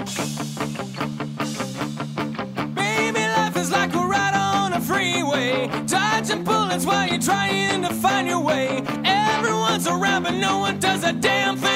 Baby, life is like a ride on a freeway, dodging bullets while you're trying to find your way. Everyone's around, but no one does a damn thing.